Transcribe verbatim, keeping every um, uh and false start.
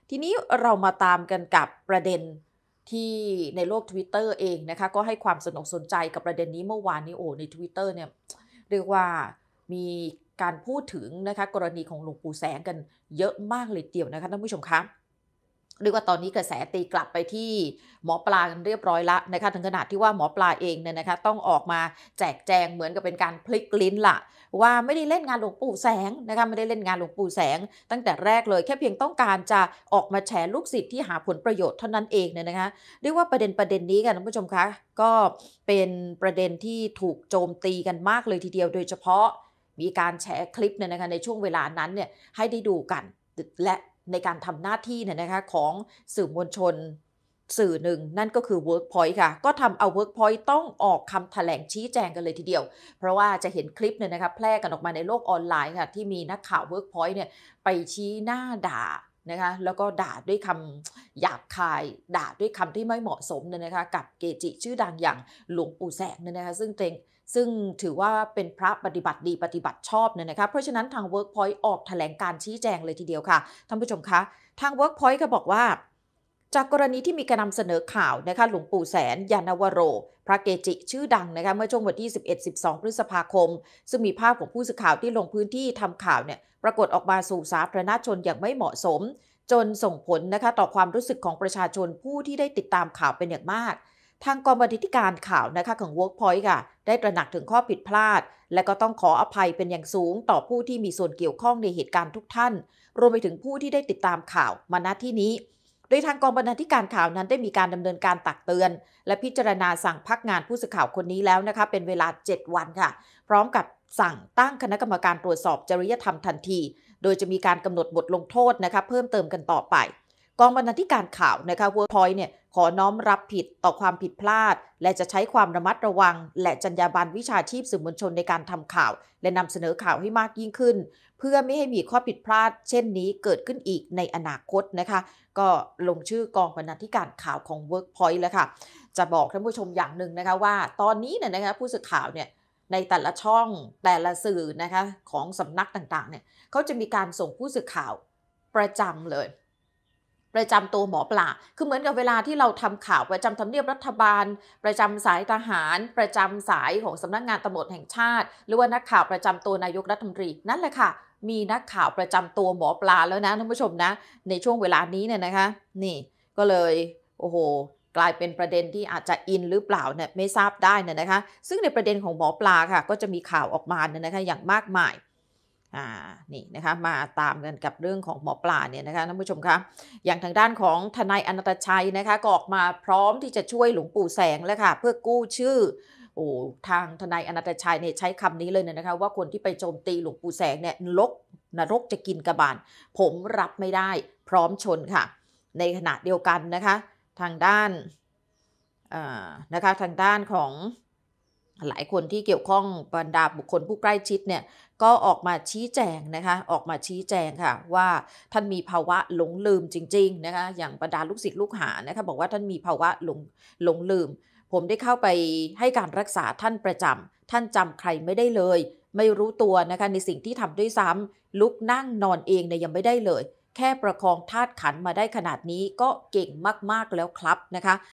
ทีนี้เรามาตามกันกับประเด็นที่ในโลก Twitter เองนะคะก็ให้ความสนอกสนใจกับประเด็นนี้เมื่อวานนี้โอ้ใน Twitter เนี่ยเรียกว่ามีการพูดถึงนะคะกรณีของหลวงปู่แสงกันเยอะมากเลยทีเดียวนะคะท่านผู้ชมคะเรียกว่าตอนนี้กระแสตีกลับไปที่หมอปลากันเรียบร้อยแล้วนะคะถึงขนาดที่ว่าหมอปลาเองเนี่ยนะคะต้องออกมาแจกแจงเหมือนกับเป็นการพลิกลิ้นล่ะว่าไม่ได้เล่นงานหลวงปู่แสงนะคะไม่ได้เล่นงานหลวงปู่แสงตั้งแต่แรกเลยแค่เพียงต้องการจะออกมาแฉลูกศิษย์ที่หาผลประโยชน์เท่านั้นเองเนี่ยนะคะเรียกว่าประเด็นประเด็นนี้กันท่านผู้ชมคะก็เป็นประเด็นที่ถูกโจมตีกันมากเลยทีเดียวโดยเฉพาะมีการแชร์คลิปเนี่ยนะคะในช่วงเวลานั้นเนี่ยให้ได้ดูกันและในการทำหน้าที่เนี่ยนะคะของสื่อมวลชนสื่อหนึ่งนั่นก็คือ Workpoint ค่ะก็ทำเอา Workpoint ต้องออกคำแถลงชี้แจงกันเลยทีเดียวเพราะว่าจะเห็นคลิปเนี่ยนะคะแพร่กันออกมาในโลกออนไลน์ค่ะที่มีนักข่าว Workpoint เนี่ยไปชี้หน้าด่านะคะแล้วก็ด่าด้วยคำหยาบคายด่าด้วยคำที่ไม่เหมาะสมเนี่ยนะคะกับเกจิชื่อดังอย่างหลวงปู่แสงเนี่ยนะคะซึ่งเตงซึ่งถือว่าเป็นพระปฏิบัติดีปฏิบัติชอบเนี่ยนะคะเพราะฉะนั้นทาง Workpoint ออกแถลงการชี้แจงเลยทีเดียวค่ะท่านผู้ชมคะทาง Workpoint ก็บอกว่าจากกรณีที่มีการนำเสนอข่าวนะคะหลวงปู่แสนยานวโรพระเกจิชื่อดังนะคะเมื่อช่วงวันที่ สิบเอ็ด สิบสอง พฤษภาคมซึ่งมีภาพของผู้สื่อข่าวที่ลงพื้นที่ทำข่าวเนี่ยปรากฏออกมาสู่สาธารณชนอย่างไม่เหมาะสมจนส่งผลนะคะต่อความรู้สึกของประชาชนผู้ที่ได้ติดตามข่าวเป็นอย่างมากทางกองบรรณาธิการข่าวนะคะของ Workpoint ค่ะได้ตระหนักถึงข้อผิดพลาดและก็ต้องขออภัยเป็นอย่างสูงต่อผู้ที่มีส่วนเกี่ยวข้องในเหตุการณ์ทุกท่านรวมไปถึงผู้ที่ได้ติดตามข่าวมาณที่นี้โดยทางกองบรรณาธิการข่าวนั้นได้มีการดำเนินการตักเตือนและพิจารณาสั่งพักงานผู้สื่อข่าวคนนี้แล้วนะคะเป็นเวลาเจ็ดวันค่ะพร้อมกับสั่งตั้งคณะกรรมการตรวจสอบจริยธรรมทันทีโดยจะมีการกำหนดบทลงโทษนะคะเพิ่มเติมกันต่อไปกองบรรณาธิการข่าวนะคะ Workpoint เนี่ยขอน้อมรับผิดต่อความผิดพลาดและจะใช้ความระมัดระวังและจรรยาบรรณวิชาชีพสื่อมวลชนในการทำข่าวและนำเสนอข่าวให้มากยิ่งขึ้นเพื่อไม่ให้มีข้อผิดพลาดเช่นนี้เกิดขึ้นอีกในอนาคตนะคะก็ลงชื่อกองบรรณาธิการข่าวของ Workpoint แล้วค่ะจะบอกท่านผู้ชมอย่างหนึ่งนะคะว่าตอนนี้เนี่ยนะคะผู้สื่อข่าวเนี่ยในแต่ละช่องแต่ละสื่อนะคะของสำนักต่างๆเนี่ยเขาจะมีการส่งผู้สื่อข่าวประจำเลยประจำตัวหมอปลาคือเหมือนกับเวลาที่เราทำข่าวประจำทำเนียบรัฐบาลประจำสายทหารประจำสายของสำนักงานตำรวจแห่งชาติหรือว่านักข่าวประจำตัวนายกรัฐมนตรีนั่นแหละค่ะมีนักข่าวประจำตัวหมอปลาแล้วนะท่านผู้ชมนะในช่วงเวลานี้เนี่ยนะคะนี่ก็เลยโอ้โหกลายเป็นประเด็นที่อาจจะอินหรือเปล่าเนี่ยไม่ทราบได้เนี่ยนะคะซึ่งในประเด็นของหมอปลาค่ะก็จะมีข่าวออกมาเนี่ยนะคะอย่างมากมายอ่านี่นะคะมาตามกันกับเรื่องของหมอปลาเนี่ยนะคะท่านผู้ชมคะอย่างทางด้านของทนายอนันตชัยนะคะก็ออกมาพร้อมที่จะช่วยหลวงปู่แสงแล้วค่ะเพื่อกู้ชื่อโอ้ทางทนายอนันตชัยเนี่ยใช้คำนี้เลยนะคะว่าคนที่ไปโจมตีหลวงปู่แสงเนี่ยนรกนรกจะกินกระบาลผมรับไม่ได้พร้อมชนค่ะในขณะเดียวกันนะคะทางด้านนะคะทางด้านของหลายคนที่เกี่ยวข้องบรรดาบุคคลผู้ใกล้ชิดเนี่ยก็ออกมาชี้แจงนะคะออกมาชี้แจงค่ะว่าท่านมีภาวะหลงลืมจริงๆนะคะอย่างบรรดาลูกศิษย์ลูกหานะคะบอกว่าท่านมีภาวะหลงหลงลืมผมได้เข้าไปให้การรักษาท่านประจำท่านจำใครไม่ได้เลยไม่รู้ตัวนะคะในสิ่งที่ทำด้วยซ้ำลุกนั่งนอนเองเนี่ยยังไม่ได้เลยแค่ประคองธาตุขันธ์มาได้ขนาดนี้ก็เก่งมากๆแล้วครับนะคะ